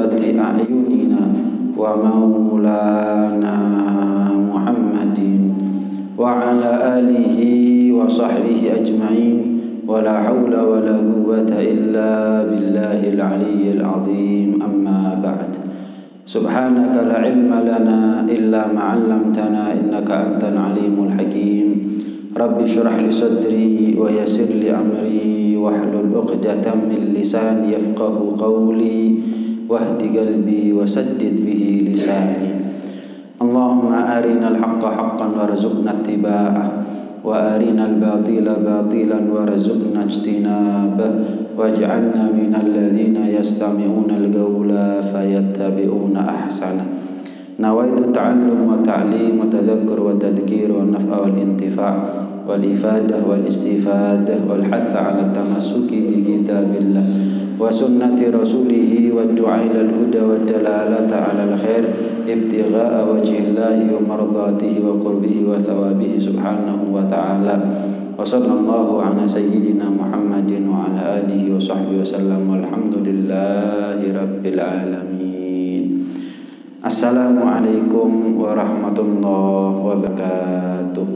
قرة أعيننا ومولانا محمد وعلى آله وصحبه أجمعين ولا حول ولا قوة إلا بالله العلي العظيم أما بعد سبحانك لا علم لنا إلا ما علمتنا إنك أنت العليم الحكيم رب اشرح لي صدري ويسر لي أمري واحلل عقدة من لساني يفقه قولي واهد قلبي وسدد به لساني اللهم أرنا الحق حقا وارزقنا اتباعه وأرنا الباطل باطلا وارزقنا اجتنابه واجعلنا من الذين يستمعون القول فيتبعون أحسنه نويت التعلم وتعليم وتذكر وتذكير والنفع والانتفاع والإفادة والاستفادة والحث على التمسك بكتاب الله وسنة رسوله والدعاء إلى الهدى والدلالة على الخير ابتغاء وجه الله ومرضاته وقربه وثوابه سبحانه وتعالى وصلى الله على سيدنا محمد وعلى آله وصحبه وسلم والحمد لله رب العالمين. Assalamualaikum warahmatullahi wabarakatuh.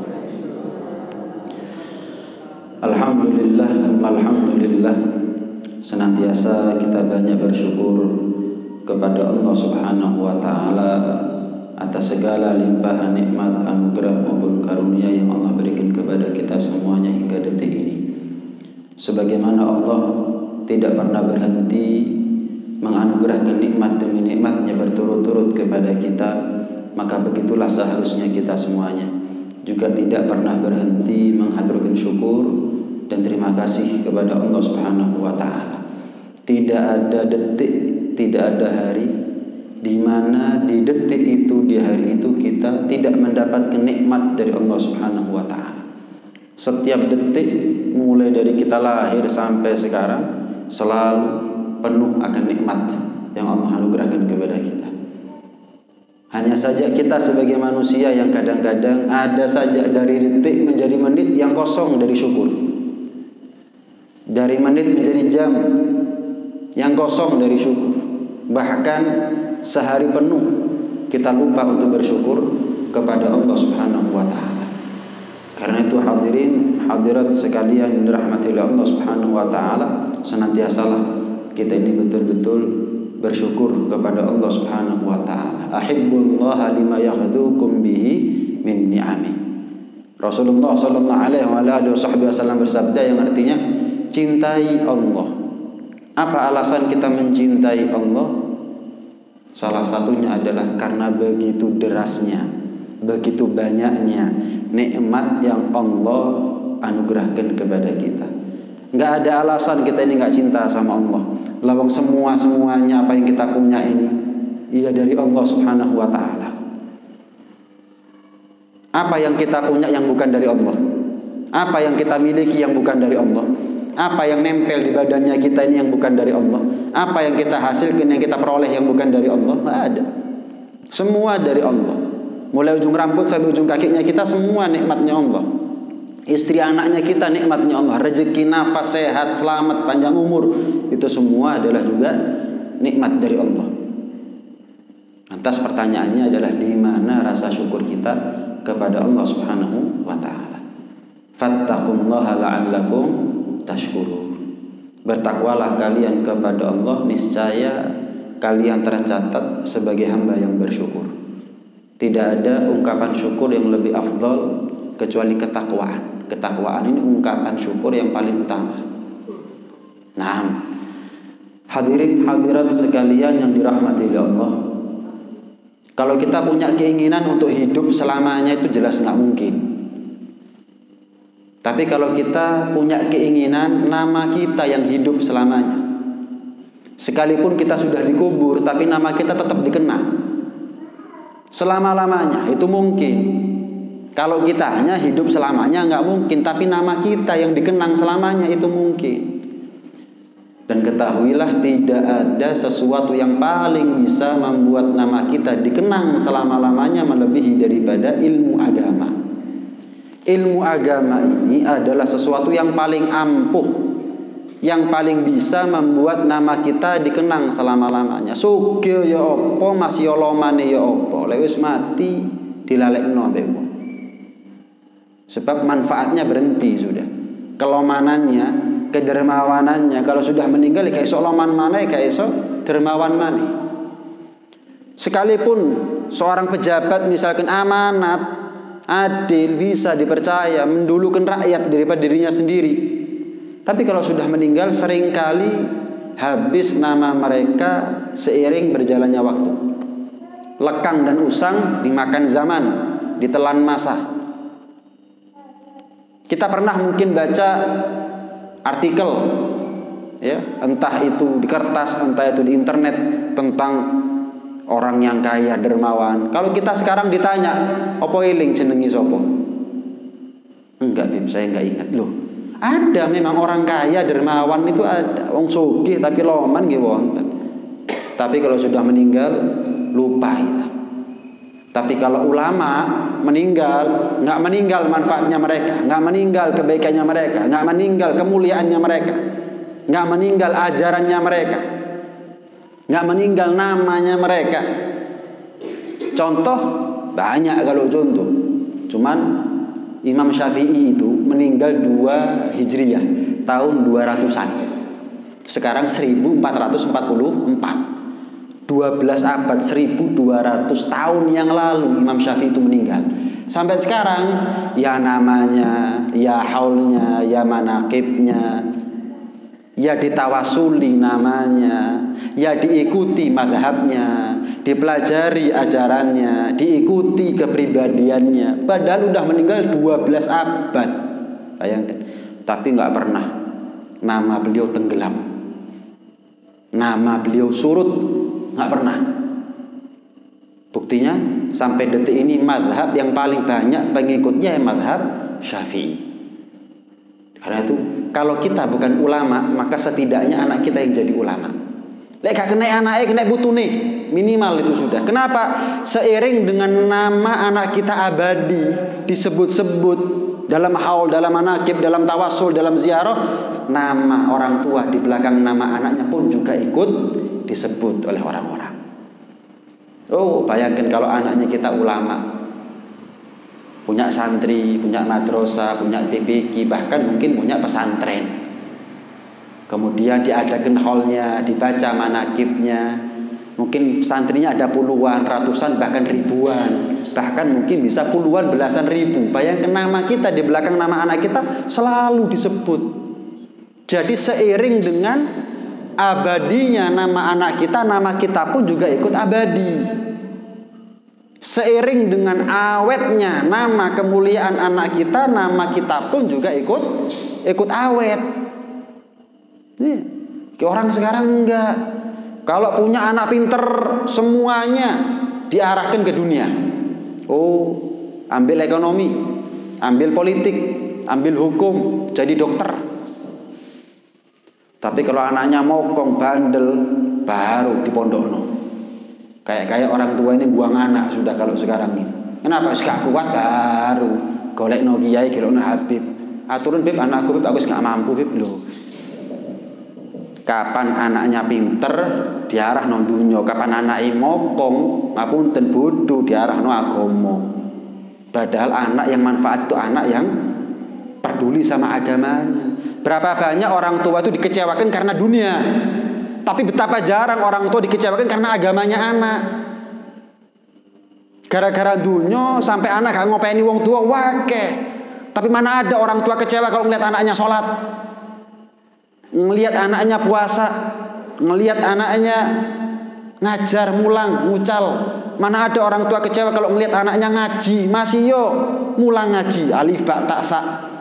Alhamdulillah, alhamdulillah. Senantiasa kita banyak bersyukur kepada Allah Subhanahu wa taala atas segala limpahan nikmat, anugerah maupun karunia yang Allah berikan kepada kita semuanya hingga detik ini. Sebagaimana Allah tidak pernah berhenti menganugerahkan nikmat demi nikmatnya berturut-turut kepada kita, maka begitulah seharusnya kita semuanya juga tidak pernah berhenti menghaturkan syukur dan terima kasih kepada Allah Subhanahu wa taala. Tidak ada detik, tidak ada hari di mana di detik itu, di hari itu kita tidak mendapatkan nikmat dari Allah Subhanahu wa taala. Setiap detik mulai dari kita lahir sampai sekarang selalu penuh akan nikmat yang Allah anugerahkan kepada kita. Hanya saja kita sebagai manusia yang kadang-kadang ada saja dari detik menjadi menit yang kosong dari syukur. Dari menit menjadi jam yang kosong dari syukur. Bahkan sehari penuh kita lupa untuk bersyukur kepada Allah Subhanahu wa taala. Karena itu hadirin hadirat sekalian yang dirahmati oleh Allah Subhanahu wa taala, senantiasalah kita ini betul-betul bersyukur kepada Allah Subhanahu wa taala. Ahibbullaha lima yakhdukum bihi min ni'ami. Rasulullah sallallahu alaihi wasallam bersabda yang artinya cintai Allah. Apa alasan kita mencintai Allah? Salah satunya adalah karena begitu derasnya, begitu banyaknya nikmat yang Allah anugerahkan kepada kita. Enggak ada alasan kita ini enggak cinta sama Allah. Lawang semuanya apa yang kita punya ini ia dari Allah Subhanahu wa taala. Apa yang kita punya yang bukan dari Allah? Apa yang kita miliki yang bukan dari Allah? Apa yang nempel di badannya kita ini yang bukan dari Allah? Apa yang kita hasilkan, yang kita peroleh yang bukan dari Allah? Tidak ada. Semua dari Allah. Mulai ujung rambut sampai ujung kakinya kita semua nikmatnya Allah. Istri anaknya kita nikmatnya Allah. Rezeki, nafas, sehat, selamat, panjang umur, itu semua adalah juga nikmat dari Allah. Lantas pertanyaannya adalah di mana rasa syukur kita kepada Allah Subhanahu wa taala? Fattaqullaha la'allakum tashkurun. Bertakwalah kalian kepada Allah, niscaya kalian tercatat sebagai hamba yang bersyukur. Tidak ada ungkapan syukur yang lebih afdal kecuali ketakwaan. Ketakwaan ini ungkapan syukur yang paling utama. Nah, hadirin hadirat sekalian yang dirahmati oleh Allah, kalau kita punya keinginan untuk hidup selamanya itu jelas nggak mungkin. Tapi kalau kita punya keinginan nama kita yang hidup selamanya, sekalipun kita sudah dikubur, tapi nama kita tetap dikenang selama-lamanya, itu mungkin. Kalau kita hanya hidup selamanya nggak mungkin, tapi nama kita yang dikenang selamanya itu mungkin. Dan ketahuilah tidak ada sesuatu yang paling bisa membuat nama kita dikenang selama-lamanya melebihi daripada ilmu agama. Ilmu agama ini adalah sesuatu yang paling ampuh, yang paling bisa membuat nama kita dikenang selama-lamanya. Sugih ya apa, masih lomane ya apa, lek wis mati dilalekno ambek wong. Sebab manfaatnya berhenti sudah. Kelomanannya, kedermawanannya kalau sudah meninggal kayak iso loman maneh, kayak iso dermawan maneh. Sekalipun seorang pejabat misalkan amanat, adil, bisa dipercaya, mendulukan rakyat daripada dirinya sendiri, tapi kalau sudah meninggal seringkali habis nama mereka seiring berjalannya waktu. Lekang dan usang dimakan zaman, ditelan masa. Kita pernah mungkin baca artikel, ya, entah itu di kertas, entah itu di internet, tentang orang yang kaya, dermawan. Kalau kita sekarang ditanya, opo eling jenengi sopo? Enggak, Bib, saya enggak ingat. Loh, ada memang orang kaya, dermawan itu ada. Wong sugih tapi loman nggih wonten. Tapi kalau sudah meninggal lupa kita. Tapi kalau ulama meninggal, nggak meninggal manfaatnya mereka, nggak meninggal kebaikannya mereka, nggak meninggal kemuliaannya mereka, nggak meninggal ajarannya mereka, nggak meninggal namanya mereka. Contoh banyak kalau contoh. Cuman Imam Syafi'i itu meninggal 2 Hijriyah tahun 200-an. Sekarang 1444. 12 abad, 1200 tahun yang lalu Imam Syafi'i itu meninggal. Sampai sekarang ya namanya, ya haulnya, ya manaqibnya, ya ditawasuli namanya, ya diikuti mazhabnya, dipelajari ajarannya, diikuti kepribadiannya. Padahal udah meninggal 12 abad. Bayangkan. Tapi nggak pernah nama beliau tenggelam, nama beliau surut, nggak pernah. Buktinya sampai detik ini mazhab yang paling banyak pengikutnya mazhab Syafi'i. Karena itu kalau kita bukan ulama, maka setidaknya anak kita yang jadi ulama. Lek gak kena anaknya, kena butune, minimal itu sudah. Kenapa? Seiring dengan nama anak kita abadi, disebut-sebut dalam haul, dalam manaqib, dalam tawasul, dalam ziarah, nama orang tua di belakang nama anaknya pun juga ikut disebut oleh orang-orang. Oh, bayangkan kalau anaknya kita ulama, punya santri, punya madrasah, punya TPQ, bahkan mungkin punya pesantren. Kemudian diadakan haulnya, dibaca manaqibnya. Mungkin santrinya ada puluhan, ratusan, bahkan ribuan. Bahkan mungkin bisa puluhan, belasan ribu. Bayangkan nama kita di belakang nama anak kita selalu disebut. Jadi seiring dengan abadinya nama anak kita, nama kita pun juga ikut abadi. Seiring dengan awetnya nama kemuliaan anak kita, nama kita pun juga ikut awet. Nih, orang sekarang enggak. Kalau punya anak pinter, semuanya diarahkan ke dunia. Oh, ambil ekonomi, ambil politik, ambil hukum, jadi dokter. Tapi kalau anaknya mokong, bandel, baru dipondokno. Kayak orang tua ini buang anak sudah kalau sekarang ini. Kenapa? Gak kuat baru golekno kiai, golekno habib. Aturun bib, anakku bib, aku gak mampu bib. Loh. Kapan anaknya pinter diarah no dunya, kapan anaknya mokong ngapunten bodoh diarah no agama. Padahal anak yang manfaat itu anak yang peduli sama agamanya. Berapa banyak orang tua itu dikecewakan karena dunia, tapi betapa jarang orang tua dikecewakan karena agamanya anak. Gara-gara dunia sampai anak gak ngopeni wong tua wakeh. Tapi mana ada orang tua kecewa kalau melihat anaknya sholat, ngelihat anaknya puasa, ngelihat anaknya ngajar, mulang, ngucal. Mana ada orang tua kecewa kalau melihat anaknya ngaji, masih yo mulang ngaji, alif ba ta tha.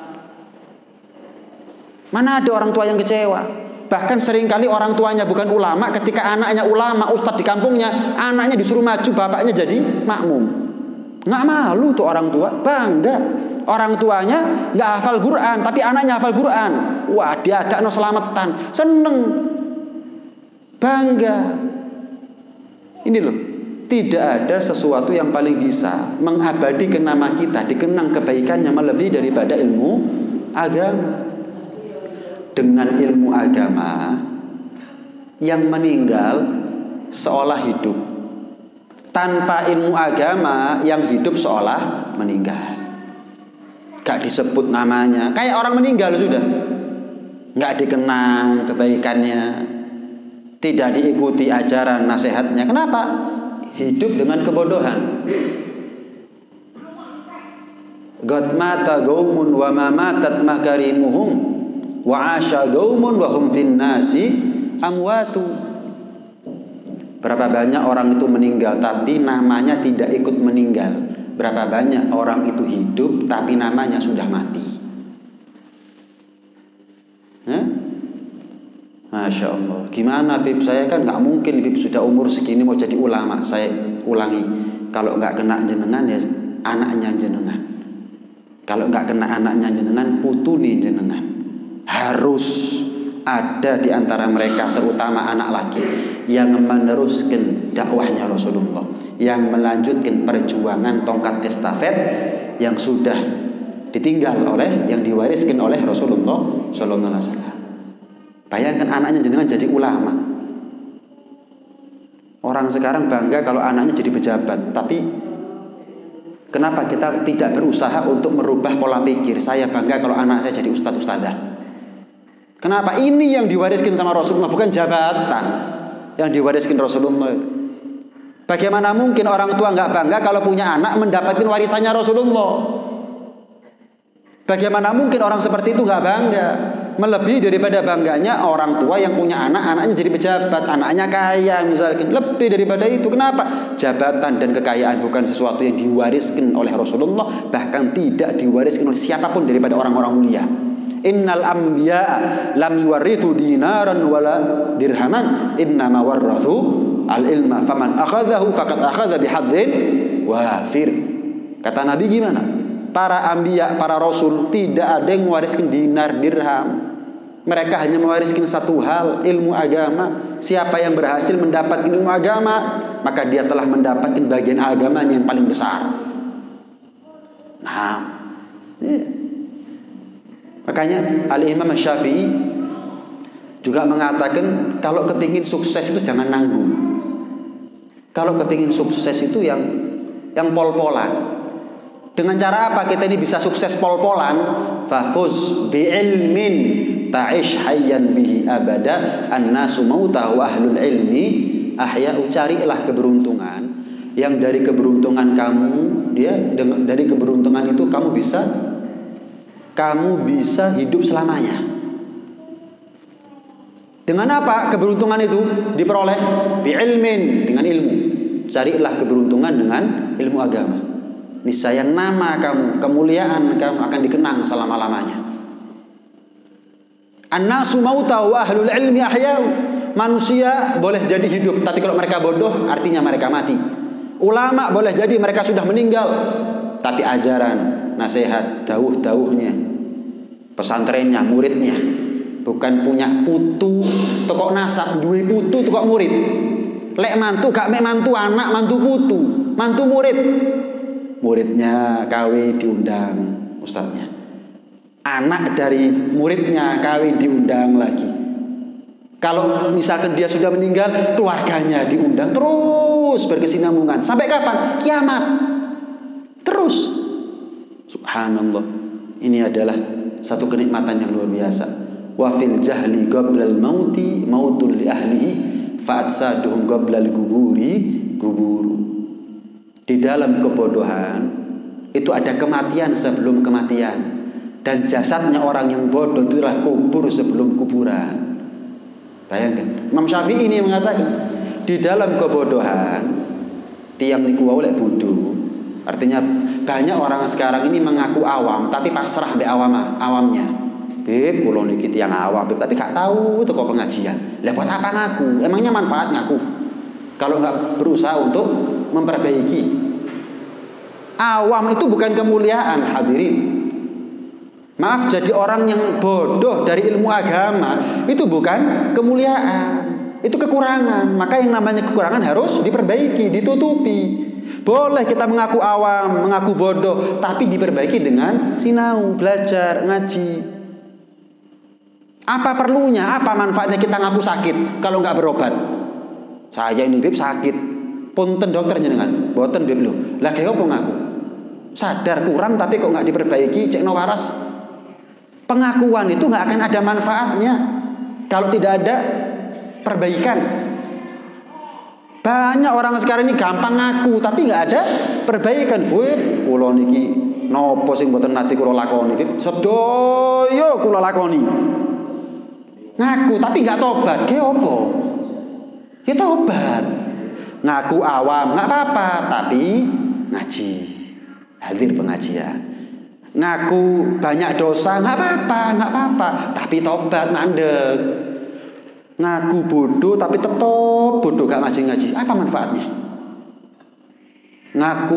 Mana ada orang tua yang kecewa? Bahkan seringkali orang tuanya bukan ulama, ketika anaknya ulama, ustadz di kampungnya, anaknya disuruh maju, bapaknya jadi makmum. Nggak malu tuh orang tua, bangga. Orang tuanya nggak hafal Quran, tapi anaknya hafal Quran. Wah, dia agak no selamatan, seneng, bangga. Ini loh, tidak ada sesuatu yang paling bisa mengabadikan nama kita, dikenang kebaikannya melebihi daripada ilmu agama. dengan ilmu agama yang meninggal seolah hidup, tanpa ilmu agama yang hidup seolah meninggal. Gak disebut namanya, kayak orang meninggal sudah, gak dikenang kebaikannya, tidak diikuti ajaran nasihatnya. Kenapa? Hidup dengan kebodohan. Qad mata qaumun wa ma matat makarimuhum wa 'asha qaumun wa hum fin nasi amwatu. Berapa banyak orang itu meninggal tapi namanya tidak ikut meninggal. Berapa banyak orang itu hidup tapi namanya sudah mati. Masya Allah. Gimana Bib? Saya kan nggak mungkin Bib sudah umur segini mau jadi ulama. Saya ulangi, kalau nggak kena jenengan ya anaknya jenengan. Kalau nggak kena anaknya jenengan, putune jenengan. Harus ada di antara mereka, terutama anak laki, yang meneruskan dakwahnya Rasulullah, yang melanjutkan perjuangan tongkat estafet yang sudah ditinggal oleh, yang diwariskan oleh Rasulullah Sallallahu Alaihi Wasallam. Bayangkan anaknya jenengan jadi ulama. Orang sekarang bangga kalau anaknya jadi pejabat, tapi kenapa kita tidak berusaha untuk merubah pola pikir? Saya bangga kalau anak saya jadi ustadz-ustadzah. Kenapa? Ini yang diwariskan sama Rasulullah, bukan jabatan yang diwariskan Rasulullah itu. Bagaimana mungkin orang tua nggak bangga kalau punya anak mendapatkan warisannya Rasulullah? Bagaimana mungkin orang seperti itu nggak bangga? Melebihi daripada bangganya orang tua yang punya anak, anaknya jadi pejabat, anaknya kaya misalkan. Lebih daripada itu. Kenapa? Jabatan dan kekayaan bukan sesuatu yang diwariskan oleh Rasulullah, bahkan tidak diwariskan oleh siapapun daripada orang-orang mulia. Innal anbiya lam yuwarithu dinaran wala dirhaman, innama warathu al-ilma faman akhadhahu faqad akhadha bihadzin wafir. Kata Nabi gimana? Para anbiya, para rasul tidak ada yang mewariskan dinar dirham. Mereka hanya mewariskan satu hal, ilmu agama. Siapa yang berhasil mendapatkan ilmu agama, maka dia telah mendapatkan bagian agamanya yang paling besar. Nah, makanya Al-Imam Syafi'i juga mengatakan kalau kepingin sukses itu jangan nanggung. Kalau kepingin sukses itu yang pol-polan. Dengan cara apa kita ini bisa sukses pol-polan? Fafuz bi'ilmin ta'ish hayyan bihi abada annasu mautahu ahlul ilmi ahya'u. Carilah keberuntungan yang dari keberuntungan kamu, dari keberuntungan itu kamu bisa hidup selamanya. Dengan apa keberuntungan itu diperoleh? Bi'ilmin, dengan ilmu. Carilah keberuntungan dengan ilmu agama. Niscaya nama kamu, kemuliaan kamu akan dikenang selama-lamanya. An-nasu mautau wa ahlul ilmi ahya'u. Manusia boleh jadi hidup, tapi kalau mereka bodoh artinya mereka mati. Ulama boleh jadi mereka sudah meninggal, tapi ajaran, nasihat, dawuh-dawuhnya, pesantrennya, muridnya bukan punya putu toko nasab, duwe putu toko murid. Lek mantu gak mek mantu anak, mantu putu, mantu murid. Muridnya kawin diundang ustadznya, anak dari muridnya kawin diundang lagi. Kalau misalkan dia sudah meninggal, keluarganya diundang, terus berkesinambungan sampai kapan? Kiamat. Terus. Subhanallah. Ini adalah satu kenikmatan yang luar biasa. Wa fil jahli qablal mauti mautul li ahlihi fa'atsaduhum qablal guburi guburu. Di dalam kebodohan itu ada kematian sebelum kematian, dan jasadnya orang yang bodoh itu adalah kubur sebelum kuburan. Bayangkan, Imam Syafi'i ini mengatakan di dalam kebodohan tiang niku oleh bodoh. Artinya banyak orang sekarang ini mengaku awam tapi pasrah be awamnya. Beb, kula niki tiyang awam, Beb, tapi gak tahu teko pengajian. Lah buat apa ngaku? Emangnya manfaat ngaku? Kalau nggak berusaha untuk memperbaiki. Awam itu bukan kemuliaan, hadirin. Maaf, jadi orang yang bodoh dari ilmu agama itu bukan kemuliaan, itu kekurangan. Maka yang namanya kekurangan harus diperbaiki, ditutupi. Boleh kita mengaku awam, mengaku bodoh, tapi diperbaiki dengan sinau, belajar, ngaji. Apa perlunya, apa manfaatnya kita ngaku sakit kalau nggak berobat? Saya ini bib sakit, punten dokter jenengan, boten bib lho. Lah kaya apa ngaku? Sadar kurang tapi kok nggak diperbaiki, cek no waras. Pengakuan itu nggak akan ada manfaatnya kalau tidak ada perbaikan. Banyak orang sekarang ini gampang ngaku tapi nggak ada perbaikan. Wih, kula niki nopo sing mboten nate kula lakoni, sedaya kula lakoni. Ngaku tapi nggak tobat, ge opo? Ya tobat. Ngaku awam nggak apa-apa, tapi ngaji, hadir pengajian. Ngaku banyak dosa nggak apa-apa, tapi tobat mandek. Ngaku bodoh tapi tetap bodoh gak ngaji-ngaji, apa manfaatnya? Ngaku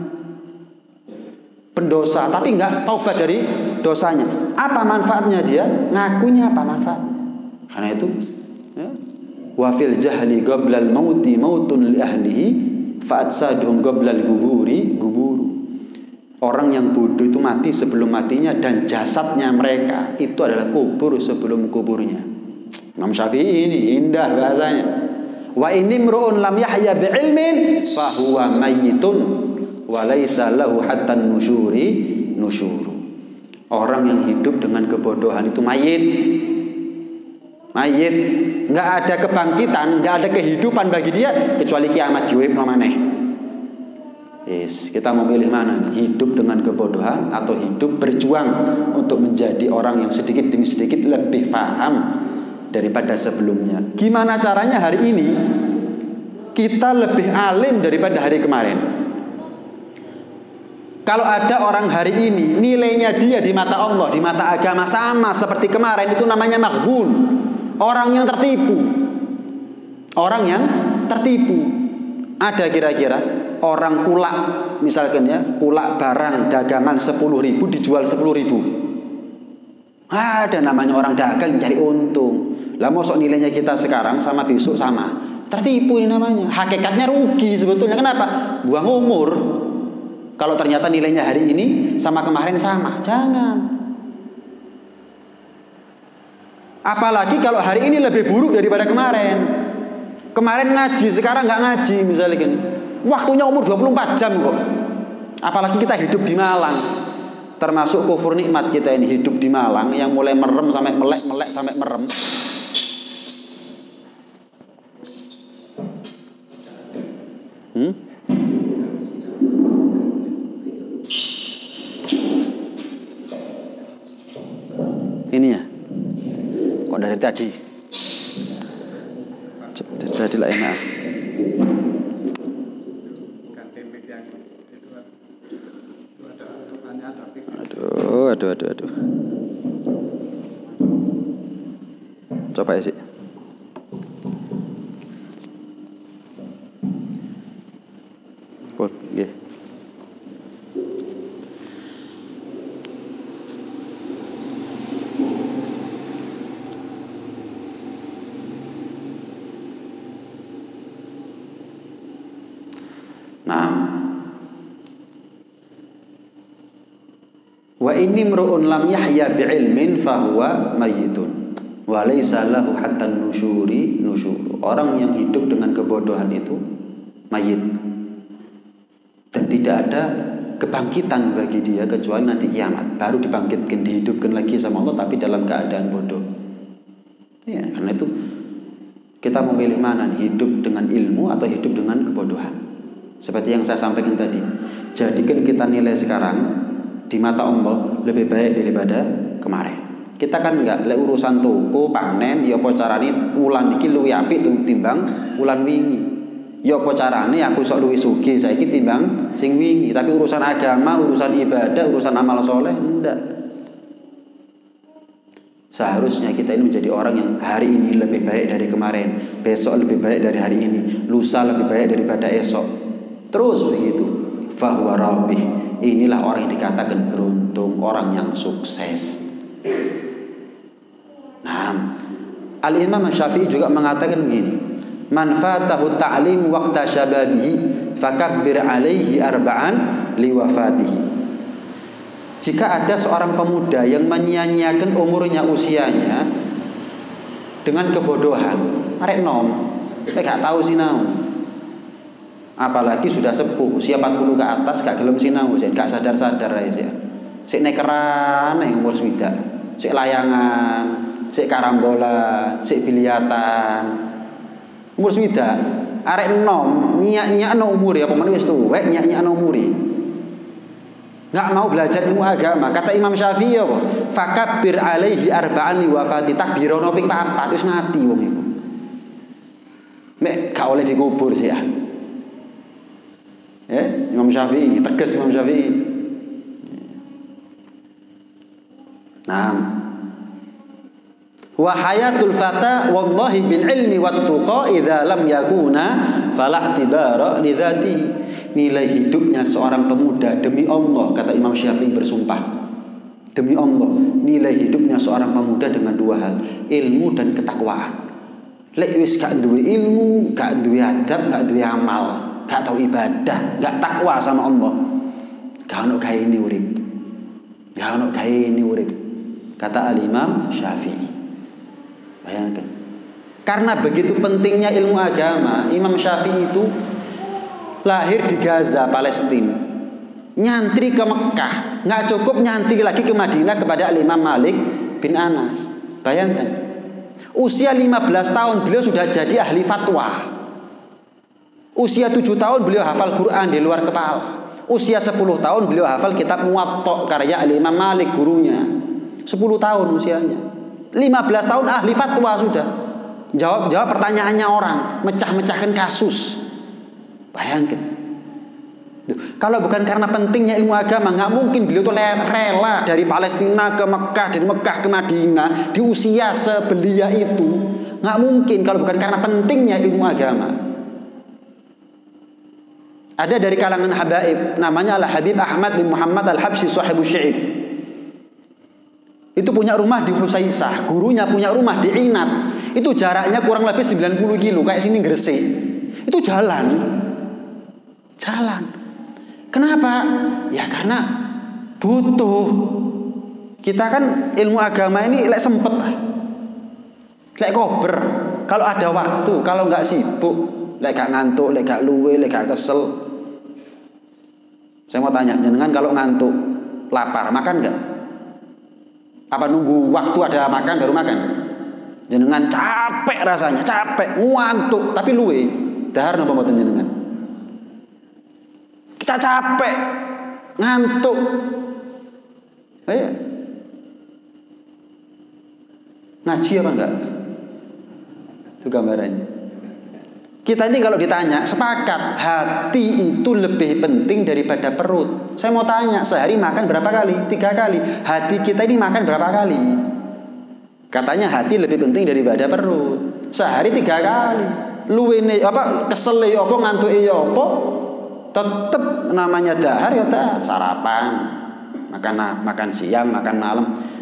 pendosa tapi nggak taubat dari dosanya, apa manfaatnya dia? Ngakunya apa manfaatnya? Karena itu ya, wa fil jahli qablal mauti mautun li ahlihi fa'atsadhum qablal guburi guburu. Orang yang bodoh itu mati sebelum matinya dan jasadnya mereka itu adalah kubur sebelum kuburnya. Imam Syafi'i ini indah bahasanya. Wa inni mru'un lam yahya bi'ilmin fa huwa mayyitun wa laisa lahu hatta nusyuru. Orang yang hidup dengan kebodohan itu mayit. Mayit, enggak ada kebangkitan, enggak ada kehidupan bagi dia kecuali kiamat diuripno maneh. Yes, kita mau pilih mana? Hidup dengan kebodohan atau hidup berjuang untuk menjadi orang yang sedikit demi sedikit lebih paham daripada sebelumnya. Gimana caranya hari ini kita lebih alim daripada hari kemarin? Kalau ada orang hari ini nilainya dia di mata Allah, di mata agama sama seperti kemarin, itu namanya maghbun. Orang yang tertipu. Orang yang tertipu. Ada kira-kira orang kulak, misalkan ya, kulak barang dagangan 10.000 dijual 10.000. Ada namanya orang dagang cari untung. Lah mosok nilainya kita sekarang sama besok sama. Tertipu ini namanya. Hakikatnya rugi sebetulnya. Kenapa? Buang umur. Kalau ternyata nilainya hari ini sama kemarin sama. Jangan. Apalagi kalau hari ini lebih buruk daripada kemarin. Kemarin ngaji, sekarang nggak ngaji misalnya kan. Waktunya umur 24 jam kok. Apalagi kita hidup di Malang. Termasuk kufur nikmat kita ini hidup di Malang yang mulai merem sampai melek sampai merem. Ini ya. Kok dari tadi? Dari tadi lah enak. Aduh. Coba ya sih. Pun, nggih. Wa inni mru'un lam yahya bi'ilmin fahuwa mayyitun wa laysa lahu hatta nusyuri. Orang yang hidup dengan kebodohan itu mayit dan tidak ada kebangkitan bagi dia kecuali nanti kiamat, baru dibangkitkan, dihidupkan lagi sama Allah tapi dalam keadaan bodoh. Ya, karena itu kita memilih mana nih, hidup dengan ilmu atau hidup dengan kebodohan. Seperti yang saya sampaikan tadi, jadikan kita nilai sekarang di mata Allah lebih baik daripada kemarin. Kita kan enggak lek urusan toko panen ya apa carane wulan iki luwih apik timbang wulan wingi. Ya apa carane aku sok luwih sugih saiki timbang sing wingi, tapi urusan agama, urusan ibadah, urusan amal soleh enggak. Seharusnya kita ini menjadi orang yang hari ini lebih baik dari kemarin, besok lebih baik dari hari ini, lusa lebih baik daripada esok. Terus begitu. Fahuwa rabih. Inilah orang yang dikatakan beruntung, orang yang sukses. Nah, Al-Imam Syafi'i juga mengatakan begini, man fatahu ta'lim waqta syababihi fakabbir alaihi arba'an liwafatihi. Jika ada seorang pemuda yang menyia-nyiakan umurnya, usianya dengan kebodohan. Arek nom, gak tahu sinau. Apalagi sudah sepuh, usia 40 ke atas gak gelem sinau, gak sadar-sadar aja. Sik nekeran yang umur swidak, sik layangan, sik karambola, sik biliatan. Umur swidak, arek nom nyak-nyak no umur ya, pemene wis tuwek nyak-nyak no umuri. Nggak mau belajar ilmu agama. Kata Imam Syafi'i apa? Fakabbir alaihi arba'an li wafati, takbirono ping 4 wis mati wong iku. Mek gak oleh dikubur sih ya. Imam Syafi'i, tegas Imam Syafi'i. Nah, wa hayatul fata wallahi bil ilmi wat tuqa idza lam yakuna fala i'tibara li dzatihi. Nilai hidupnya seorang pemuda demi Allah, kata Imam Syafi'i bersumpah, demi Allah, nilai hidupnya seorang pemuda dengan 2 hal, ilmu dan ketakwaan. Lek wis gak duwe ilmu, gak duwe adab, gak duwe amal, gak tahu ibadah, gak takwa sama Allah, gak ono gawe ini urip. Gak ono gawe ini urip. Kata Al-Imam Syafi'i. Bayangkan. Karena begitu pentingnya ilmu agama, Imam Syafi'i itu lahir di Gaza, Palestina. Nyantri ke Mekah, nggak cukup nyantri lagi ke Madinah kepada Al-Imam Malik bin Anas. Bayangkan. Usia 15 tahun beliau sudah jadi ahli fatwa. Usia 7 tahun beliau hafal Quran di luar kepala. Usia 10 tahun beliau hafal kitab Muwatta karya Al-Imam Malik gurunya. 10 tahun usianya. 15 tahun ahli fatwa sudah. Jawab pertanyaannya orang, mecah-mecahkan kasus. Bayangkan. Kalau bukan karena pentingnya ilmu agama, nggak mungkin beliau tuh rela dari Palestina ke Mekah, dari Mekah ke Madinah di usia sebelia itu. Nggak mungkin kalau bukan karena pentingnya ilmu agama. Ada dari kalangan habaib, namanya Al-Habib Ahmad bin Muhammad Al-Habsyi Sahibu Syi'ib. Itu punya rumah di Husaisah, gurunya punya rumah di Inat. Itu jaraknya kurang lebih 90 kilo, kayak sini Gresik. Itu jalan. Kenapa? Ya karena butuh. Kita kan ilmu agama ini lek sempet lah, lek kober. Kalau ada waktu, kalau nggak sibuk, lek gak ngantuk, lek gak luwe, lek gak kesel. Saya mau tanya, jenengan kalau ngantuk, lapar, makan nggak? Apa nunggu waktu ada makan baru makan? Jenengan capek rasanya, capek, ngantuk, tapi luwe. Dahar napa mboten jenengan? Kita capek, ngantuk. Ayo. Ngaji apa enggak? Itu gambarannya. Kita ini kalau ditanya, sepakat, hati itu lebih penting daripada perut. Saya mau tanya, sehari makan berapa kali? 3 kali. Hati kita ini makan berapa kali? Katanya hati lebih penting daripada perut. Sehari 3 kali. Luwene apa kesel ya apa ngantuk ya apa? Tetap namanya dahar ya dahar, sarapan, makan siang, makan malam.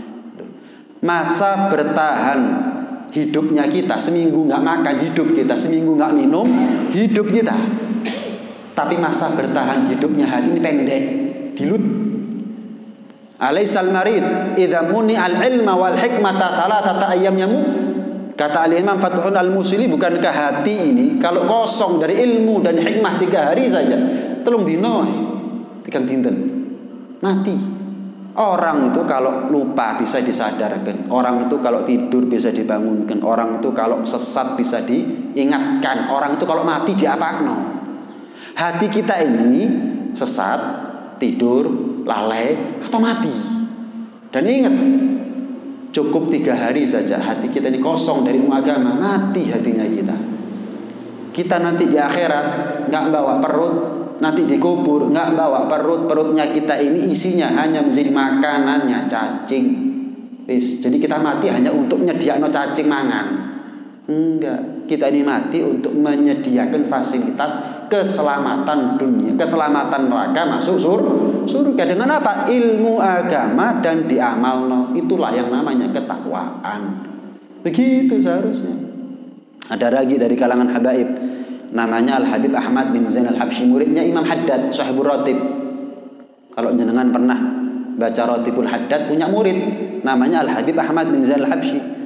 Masa bertahan hidupnya kita seminggu nggak makan, hidup kita seminggu nggak minum, hidup kita. Tapi masa bertahan hidupnya hati ini pendek, dilut. Alaisal marid idza muni al ilma wal hikmata thalathata ayyam yamut. Kata Al-Imam Fathul Al-Musili, bukankah hati ini kalau kosong dari ilmu dan hikmah 3 hari saja, telung dino, 3 dinten mati. Orang itu kalau lupa bisa disadarkan, orang itu kalau tidur bisa dibangunkan, orang itu kalau sesat bisa diingatkan, orang itu kalau mati diapakno. Hati kita ini sesat, tidur, lalai atau mati. Dan ingat, cukup 3 hari saja hati kita ini kosong dari ilmu agama, mati hatinya kita. Kita nanti di akhirat nggak bawa perut, nanti dikubur nggak bawa perut. Perutnya kita ini isinya hanya menjadi makanannya cacing. Jadi kita mati hanya untuk nyediakno cacing mangan. Enggak, kita ini mati untuk menyediakan fasilitas keselamatan dunia, keselamatan neraka, masuk surga. Dengan apa? Ilmu agama dan diamalno. Itulah yang namanya ketakwaan. Begitu seharusnya. Ada lagi dari kalangan habaib, namanya Al-Habib Ahmad bin Zain Al-Habsyi, muridnya Imam Haddad, Sahibul Ratib. Kalau jenengan pernah baca Ratibul Haddad, punya murid namanya Al-Habib Ahmad bin Zain Al-Habsyi.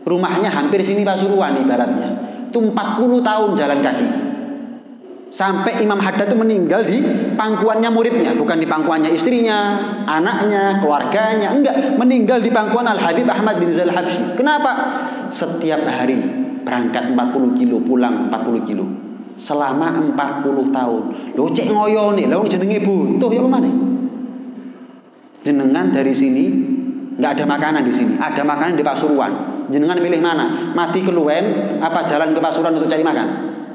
Rumahnya hampir sini Pasuruan ibaratnya. Itu 40 tahun jalan kaki. Sampai Imam Haddad itu meninggal di pangkuannya muridnya, bukan di pangkuannya istrinya, anaknya, keluarganya, enggak, meninggal di pangkuan Al-Habib Ahmad bin Zaid Al-Habsyi. Kenapa? Setiap hari berangkat 40 kilo, pulang 40 kilo. Selama 40 tahun. Lho cek ngoyone, lho jenenge butuh ya pemane? Jenengan dari sini enggak ada makanan di sini, ada makanan di Pasuruan. Jenengan milih mana? Mati keluwen apa jalan ke Pasuruan untuk cari makan?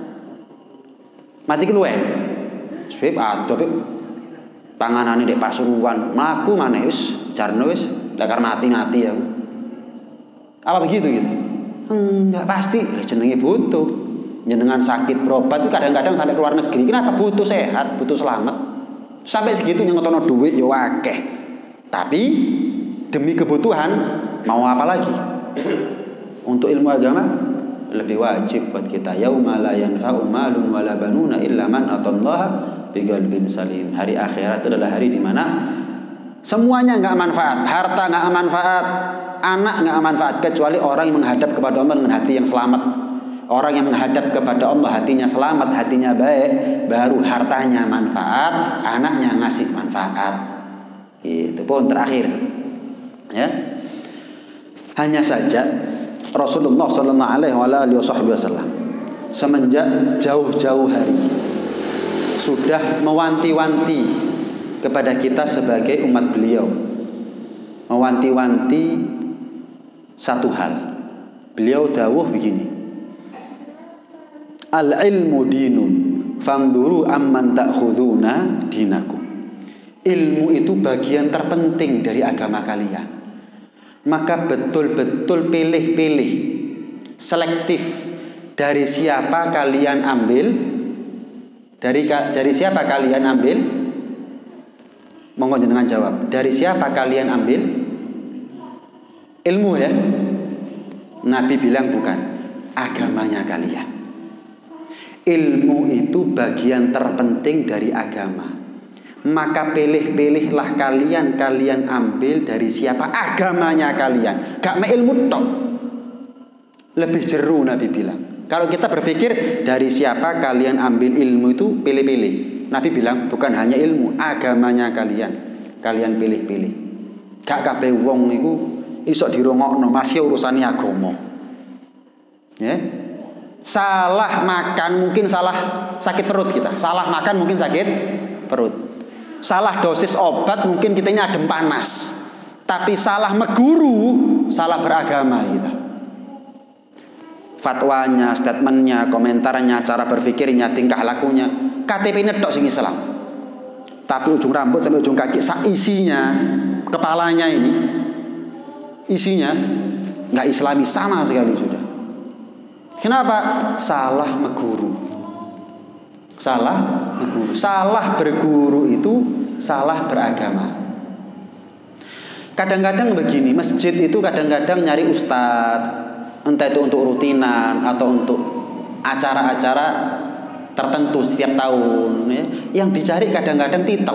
Mati keluwen. Sebab ada panganane di Pasuruan, mlaku maneh wis jarno wis lakar mati-mati aku. Apa begitu gitu? Enggak pasti, jenenge butuh. Jenengan sakit berobat itu kadang-kadang sampai keluar negeri. Kenapa? Butuh sehat, butuh selamat. Sampai segitunya ngetono duit ya akeh. Tapi demi kebutuhan mau apa lagi? Untuk ilmu agama lebih wajib buat kita. Yauma la yanfa'u malun wala banuna illa man atallaha biqalbin salim. Hari akhirat itu adalah hari di mana semuanya enggak manfaat, harta enggak manfaat, anak enggak manfaat kecuali orang yang menghadap kepada Allah dengan hati yang selamat. Orang yang menghadap kepada Allah hatinya selamat, hatinya baik, baru hartanya manfaat, anaknya ngasih manfaat. Itu pun terakhir. Ya. Hanya saja Rasulullah sallallahu alaihi wasallam semenjak jauh-jauh hari sudah mewanti-wanti kepada kita sebagai umat beliau. Mewanti-wanti satu hal. Beliau dawuh begini. Al-ilmu dinun fanduru amman ta'khuduna dinakum. Ilmu itu bagian terpenting dari agama kalian. Maka betul-betul pilih-pilih, selektif dari siapa kalian ambil, dari siapa kalian ambil? Monggo jenengan jawab. Dari siapa kalian ambil ilmu ya? Nabi bilang bukan, agamanya kalian. Ilmu itu bagian terpenting dari agama. Maka pilih-pilihlah kalian ambil dari siapa agamanya kalian. Gak me ilmu tok. Lebih jeru Nabi bilang. Kalau kita berpikir dari siapa kalian ambil ilmu itu pilih-pilih. Nabi bilang bukan hanya ilmu, agamanya kalian. Kalian pilih-pilih. Gak kabeh wong niku iso dirungokno masih urusane agama. Ya. Salah makan mungkin salah sakit perut kita. Salah makan mungkin sakit perut. Salah dosis obat mungkin kita ini adem panas. Tapi salah meguru, salah beragama kita. Fatwanya, statementnya, komentarnya, cara berpikirnya, tingkah lakunya, KTP-nya tok sing Islam. Tapi ujung rambut sampai ujung kaki isinya, kepalanya ini isinya nggak Islami sama sekali sudah. Kenapa? Salah meguru. Salah meguru. Salah berguru itu salah beragama. Kadang-kadang begini, masjid itu kadang-kadang nyari ustadz, entah itu untuk rutinan atau untuk acara-acara tertentu setiap tahun ya. Yang dicari kadang-kadang titel.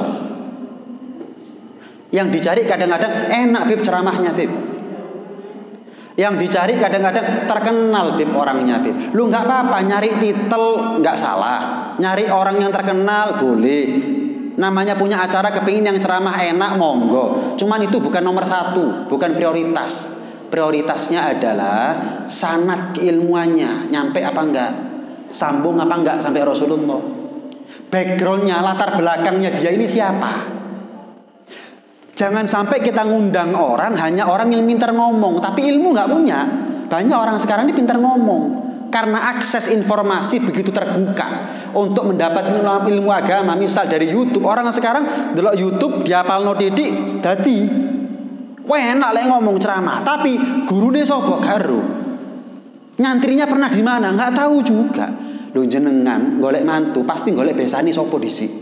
Yang dicari kadang-kadang enak bib ceramahnya bib. Yang dicari kadang-kadang terkenal bib orangnya bib. Lu nggak apa-apa nyari titel nggak salah. Nyari orang yang terkenal boleh. Namanya punya acara kepingin yang ceramah enak monggo. Cuman itu bukan nomor satu, bukan prioritas. Prioritasnya adalah sanad keilmuannya nyampe apa enggak, sambung apa enggak sampai Rasulullah. Backgroundnya, latar belakangnya dia ini siapa. Jangan sampai kita ngundang orang hanya orang yang pintar ngomong tapi ilmu nggak punya. Banyak orang sekarang ini pintar ngomong karena akses informasi begitu terbuka untuk mendapat ilmu agama. Misal dari YouTube, orang sekarang delok YouTube dihafalno titik dadi wah enak lek ngomong ceramah, tapi gurune sapa karo? Nyantrinya pernah di mana? Nggak tahu juga. Lho jenengan golek mantu pasti golek besane sapa dhisik.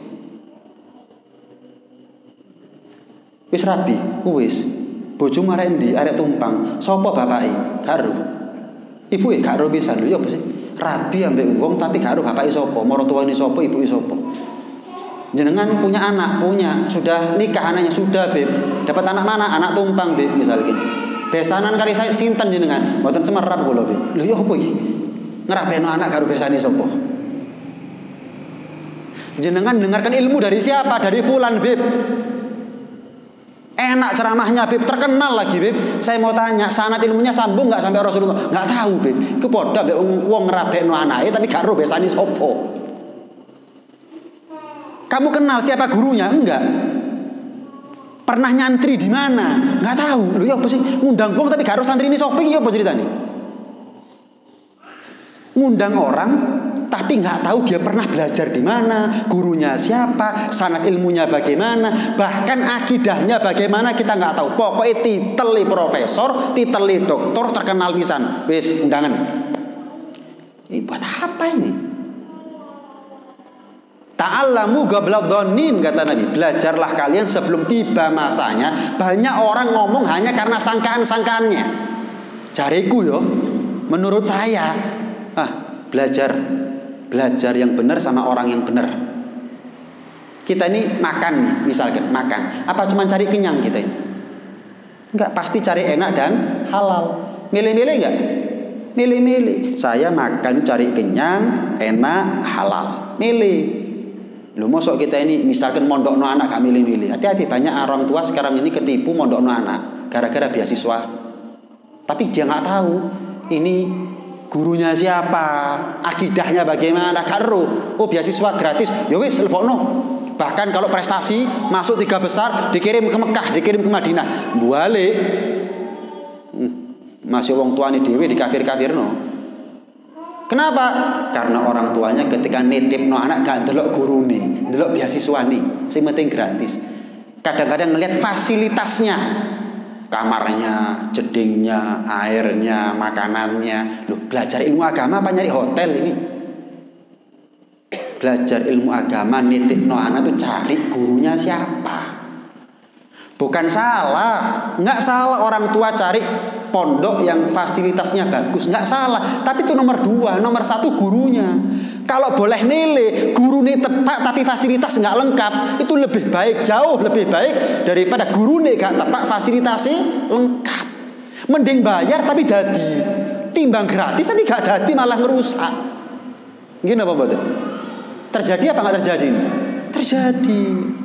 Wis rabi, wis. Bojomu arek ndi? Arek Tumpang. Sapa bapake? Karo. Ibuke karo pisan lho ya apa sih? Rabi ambek wong tapi karo bapake sapa? Maratuwane sapa? Ibuke sapa? Jenengan punya anak, sudah nikah anaknya sudah, Beb. Dapat anak mana? Anak Tumpang, Beb, misalnya. Besanan kali saya sinten jenengan, mboten semerap kula, Bib. Lho ya apa iki? Ngrabekno anak karo besane sapa? Jenengan dengarkan ilmu dari siapa? Dari fulan, Bib. Enak ceramahnya, Bib, terkenal lagi, Bib. Saya mau tanya, sanad ilmunya sambung nggak sampai Rasulullah? Nggak tahu, Bib. Iku padha mbek wong ngrabekno anake tapi gak ro besane sapa. Kamu kenal siapa gurunya? Enggak. Pernah nyantri di mana? Nggak tahu. Lho ya apa sih? Ngundang wong tapi gak ro santri ini sapa iki apa ceritane? Ngundang orang tapi nggak tahu dia pernah belajar di mana, gurunya siapa, sanad ilmunya bagaimana, bahkan akidahnya bagaimana kita nggak tahu. Pokoknya titeli profesor, titeli doktor terkenal pisan, wis undangan. Ini buat apa ini? Ta'allamu qabla dhannin, kata Nabi. Belajarlah kalian sebelum tiba masanya. Banyak orang ngomong hanya karena sangkaan-sangkaannya. Jariku yo, menurut saya, belajar yang benar sama orang yang benar. Kita ini makan, misalkan makan, apa cuma cari kenyang kita ini? Enggak, pasti cari enak dan halal. Milih-milih enggak? Milih-milih. Saya makan cari kenyang, enak, halal. Milih. Lu mosok kita ini misalkan mondokno anak gak milih-milih. Hati-hati, banyak orang tua sekarang ini ketipu mondokno anak gara-gara beasiswa. Tapi dia nggak tahu ini gurunya siapa, akidahnya bagaimana, karo. Oh beasiswa gratis, ya wis lebokno. Bahkan kalau prestasi masuk 3 besar dikirim ke Mekah, dikirim ke Madinah, balik. Masih wong tuane dhewe dikafir-kafirno. Kenapa? Karena orang tuanya ketika nitipno anak gak ndelok gurune, ndelok beasiswane, sing penting gratis. Kadang-kadang ngelihat fasilitasnya. Kamarnya, jedingnya, airnya, makanannya. Loh, belajar ilmu agama apa nyari hotel ini? Belajar ilmu agama nitipno anak tuh cari gurunya siapa. Bukan salah, nggak salah orang tua cari pondok yang fasilitasnya bagus, nggak salah. Tapi itu nomor 2, nomor 1 gurunya. Kalau boleh milih, gurunya tepat tapi fasilitas nggak lengkap, itu lebih baik, jauh lebih baik daripada gurunya nggak tepat fasilitasnya lengkap. Mending bayar tapi dadi, timbang gratis tapi nggak dadi malah ngerusak. Gini apa betul? Terjadi apa nggak terjadi? Terjadi.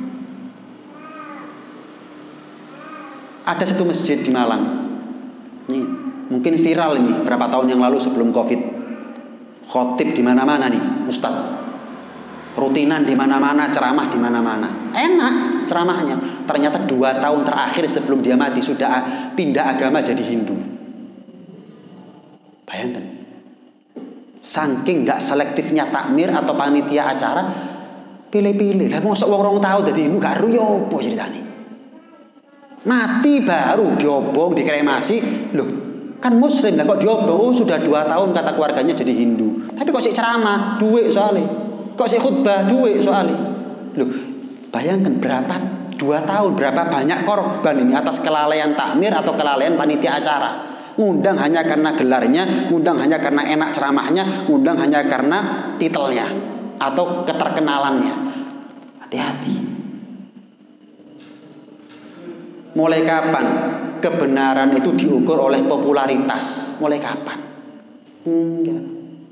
Ada satu masjid di Malang. Ini mungkin viral ini berapa tahun yang lalu sebelum Covid. Khotib di mana-mana nih, ustaz. Rutinan di mana-mana, ceramah di mana-mana. Enak ceramahnya. Ternyata 2 tahun terakhir sebelum dia mati sudah pindah agama jadi Hindu. Bayangkan. Saking gak selektifnya takmir atau panitia acara, pilih-pilih. Lah mosok wong rong tahu dadi Hindu gak ro yo apa ceritane. Mati baru diobong, dikremasi. Loh, kan muslim lah kok diobong. Oh, sudah 2 tahun kata keluarganya jadi Hindu. Tapi kok sih ceramah, duit soalnya. Kok sih khutbah, duit soalnya. Loh, bayangkan berapa 2 tahun, berapa banyak korban ini atas kelalaian takmir atau kelalaian panitia acara. Ngundang hanya karena gelarnya, ngundang hanya karena enak ceramahnya, ngundang hanya karena titelnya atau keterkenalannya. Hati-hati. Mulai kapan kebenaran itu diukur oleh popularitas? Mulai kapan? Enggak.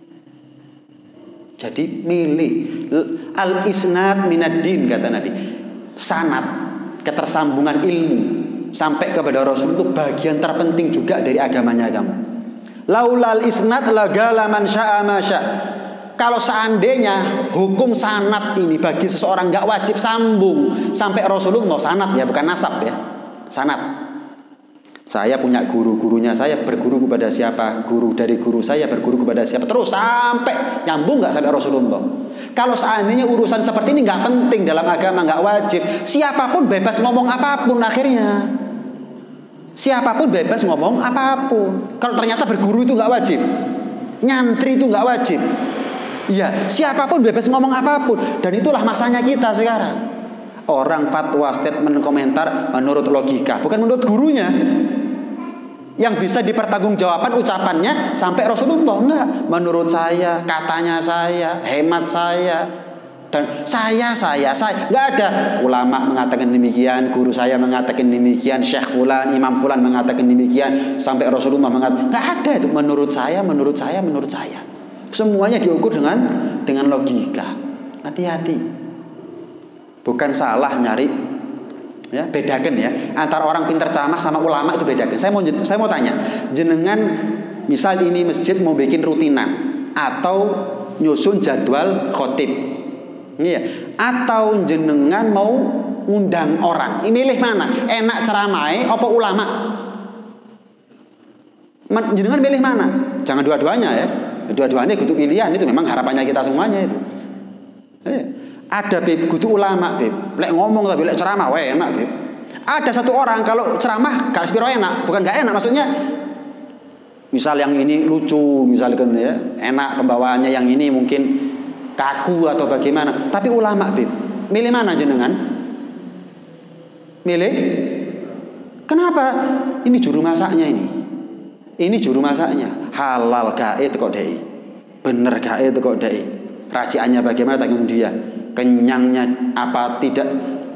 Jadi milih al-isnad minad-din, kata Nabi. Sanad, ketersambungan ilmu sampai kepada Rasul itu bagian terpenting juga dari agamanya kamu. Laulal isnad lagala man syaa ma syaa. Kalau seandainya hukum sanad ini bagi seseorang nggak wajib sambung sampai Rasulullah, sanad ya, bukan nasab ya. Sanad. Saya punya guru, gurunya saya berguru kepada siapa, guru dari guru saya berguru kepada siapa, terus sampai nyambung nggak sampai Rasulullah. Kalau seandainya urusan seperti ini nggak penting dalam agama, nggak wajib, siapapun bebas ngomong apapun akhirnya. Siapapun bebas ngomong apapun. Kalau ternyata berguru itu nggak wajib, nyantri itu nggak wajib, iya, siapapun bebas ngomong apapun. Dan itulah masanya kita sekarang. Orang fatwa, statement, komentar menurut logika, bukan menurut gurunya. Yang bisa dipertanggungjawabkan ucapannya sampai Rasulullah. Enggak, menurut saya, katanya saya, hemat saya. Dan saya nggak ada ulama mengatakan demikian, guru saya mengatakan demikian, syekh fulan, imam fulan mengatakan demikian, sampai Rasulullah mengatakan, nggak ada itu menurut saya. Semuanya diukur dengan logika. Hati-hati. Bukan salah nyari, ya, bedakan ya antara orang pintar ceramah sama ulama itu bedakan. Saya mau tanya, jenengan misal ini masjid mau bikin rutinan atau nyusun jadwal khotib. Iya, atau jenengan mau ngundang orang, milih mana? Enak ceramai apa ulama? Jenengan milih mana? Jangan dua-duanya ya. Dua-duanya kudu pilihan, itu memang harapannya kita semuanya itu. Iya. Ada beb kudu ulama beb. Lek ngomong tapi lek ceramah wae enak beb. Ada satu orang kalau ceramah gak sepiro enak, bukan gak enak maksudnya. Misal yang ini lucu, misalkan ya, enak pembawaannya, yang ini mungkin kaku atau bagaimana. Tapi ulama beb, milih mana jenengan? Milih? Kenapa? Ini juru masaknya ini. Ini juru masaknya. Halal gae teko dei. Bener gae teko dei. Raciannya bagaimana tanggung dia. Kenyangnya apa tidak?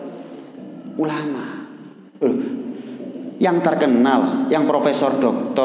Ulama. Yang terkenal, yang profesor, doktor,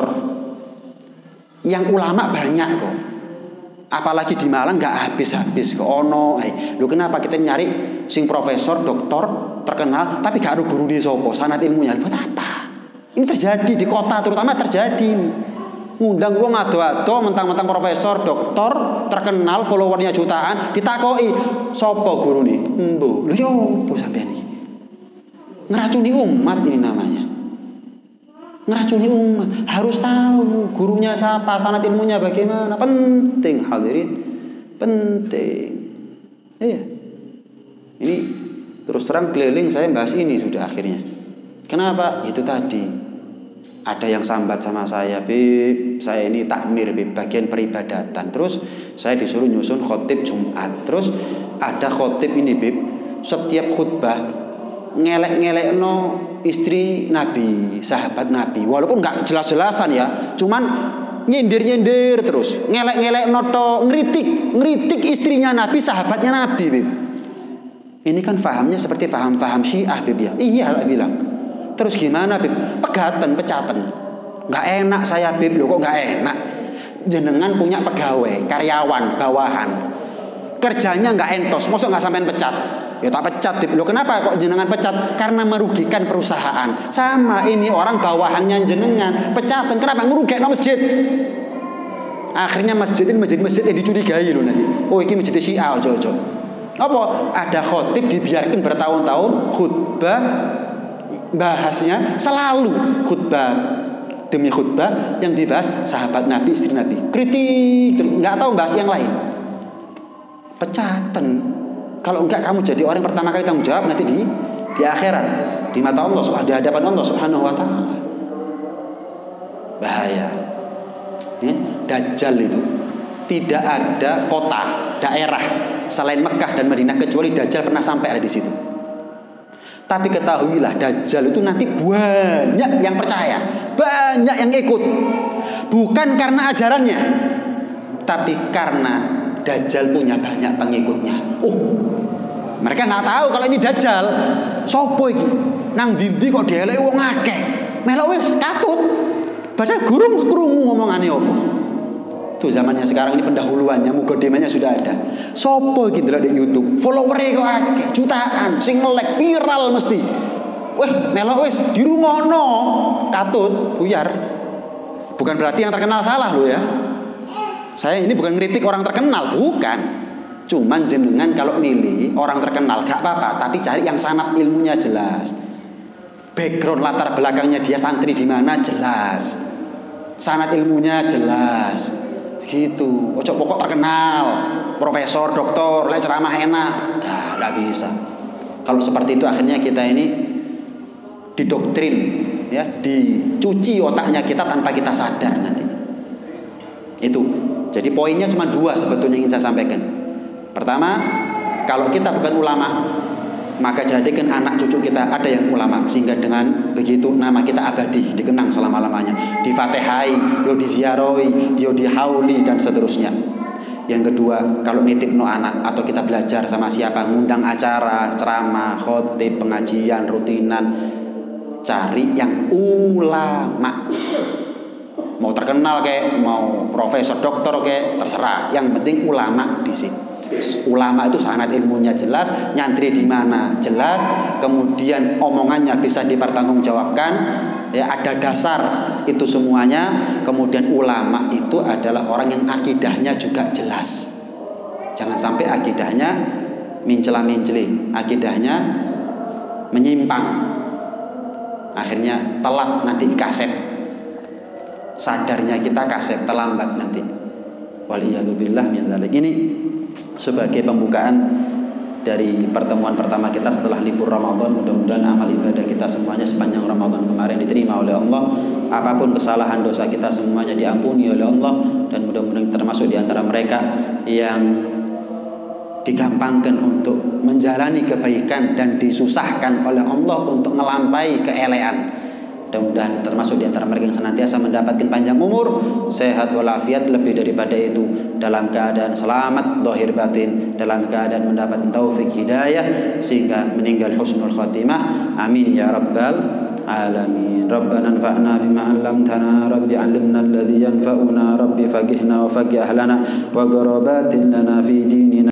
yang ulama banyak kok. Apalagi di Malang nggak habis-habis kok ono. Lu kenapa kita nyari sing profesor, doktor terkenal tapi gak ada guru di sopo sanad ilmunya? Buat apa? Ini terjadi di kota terutama terjadi ini. Ngundang wong ado-ado mentang-mentang profesor, doktor terkenal followernya jutaan, ditakoi sopo guru nih? Mbo, lho yo opo sampean iki? Ngeracuni umat ini namanya. Ngeracuni umat, harus tahu gurunya siapa, sanad ilmunya bagaimana. Penting hadirin, penting. Iya. Ini terus terang keliling saya bahas ini sudah akhirnya. Kenapa? Itu tadi. Ada yang sambat sama saya, Bib, saya ini takmir, Bib, bagian peribadatan. Terus saya disuruh nyusun khotib Jumat. Terus ada khotib ini, Bib, setiap khutbah ngelek-ngelek no istri Nabi, sahabat Nabi, walaupun nggak jelas-jelasan ya, cuman nyindir terus, ngelek-ngelek noto, ngeritik istrinya Nabi, sahabatnya Nabi, Bib. Ini kan fahamnya seperti faham Syiah, Bib ya. Iya lah bilang. Terus gimana, Bib? Pegatan, pecatan. Nggak enak saya, Bib. Loh kok nggak enak? Jenengan punya pegawai, karyawan, bawahan. Kerjanya nggak entos, maksud nggak sampean pecat? Ya tak pecat, Bib. Loh kenapa kok jenengan pecat? Karena merugikan perusahaan. Sama ini orang bawahannya jenengan, pecatan. Kenapa? Ngerugikan masjid. Akhirnya masjid ini masjid dicurigai loh nanti. Oh ini masjid Syiah, ojo. Apa? Ada khotib dibiarkan bertahun-tahun khutbah, bahasnya selalu khutbah demi khutbah yang dibahas sahabat Nabi, istri Nabi. Kritik, nggak tahu bahas yang lain. Pecatan. Kalau enggak kamu jadi orang pertama kali tanggung jawab nanti di akhirat, di mata Allah, di hadapan Allah Subhanahu wa taala. Bahaya. Ya, Dajjal itu tidak ada kota, daerah selain Mekah dan Madinah kecuali Dajjal pernah sampai ada di situ. Tapi ketahuilah Dajjal itu nanti banyak yang percaya, banyak yang ikut. Bukan karena ajarannya, tapi karena Dajjal punya banyak pengikutnya. Mereka nggak tahu kalau ini Dajjal. Sopo iki? Nang dindi kok dieleki wong akeh. Melok wis katut. Padahal guru krungu ngomongane opo. Tuh zamannya sekarang ini pendahuluannya, mukadimahnya sudah ada. Sopo iki ndelok di YouTube, follower-e kok akeh, jutaan, sing melek viral mesti. Wah, melok wis dirungokno, katut, buyar. Bukan berarti yang terkenal salah loh ya. Saya ini bukan ngeritik orang terkenal, bukan. Cuman jenengan kalau milih orang terkenal gak apa-apa, tapi cari yang sanad ilmunya jelas. Background latar belakangnya dia santri di mana jelas. Sanad ilmunya jelas. Gitu. Ojo pokok terkenal, profesor, doktor, lek ceramah enak. Dah, enggak bisa. Kalau seperti itu akhirnya kita ini didoktrin, ya, dicuci otaknya kita tanpa kita sadar nanti. Itu. Jadi poinnya cuma dua sebetulnya ingin saya sampaikan. Pertama, kalau kita bukan ulama, maka jadikan anak cucu kita ada yang ulama, sehingga dengan begitu nama kita abadi, dikenang selama-lamanya, difatihai, diziarahi, dihauli dan seterusnya. Yang kedua, kalau nitip no anak atau kita belajar sama siapa, ngundang acara, ceramah, khotib, pengajian, rutinan, cari yang ulama. Mau terkenal kayak, mau profesor, doktor kayak, terserah. Yang penting ulama di sini. Ulama itu sangat ilmunya jelas, nyantri di mana jelas, kemudian omongannya bisa dipertanggungjawabkan, ya ada dasar itu semuanya. Kemudian ulama itu adalah orang yang akidahnya juga jelas. Jangan sampai akidahnya mencela-menceli, akidahnya menyimpang, akhirnya telat nanti kasep, sadarnya kita kasep, terlambat nanti. Waliyadzubillah min dzalik. Ini sebagai pembukaan dari pertemuan pertama kita setelah libur Ramadan. Mudah-mudahan amal ibadah kita semuanya sepanjang Ramadan kemarin diterima oleh Allah. Apapun kesalahan dosa kita semuanya diampuni oleh Allah, dan mudah-mudahan termasuk di antara mereka yang digampangkan untuk menjalani kebaikan dan disusahkan oleh Allah untuk ngelampai keelean. Mudah-mudahan termasuk di antara mereka yang senantiasa mendapatkan panjang umur, sehat walafiat, lebih daripada itu dalam keadaan selamat zahir batin, dalam keadaan mendapatkan taufik hidayah sehingga meninggal husnul khatimah. Amin ya rabbal alamin. Rabbana anfa'na bima 'allamtana, rabbi 'allimna alladhi yanfa'una, rabbi faqihna wa faqih ahlana wa qarabatin lana fi dinina.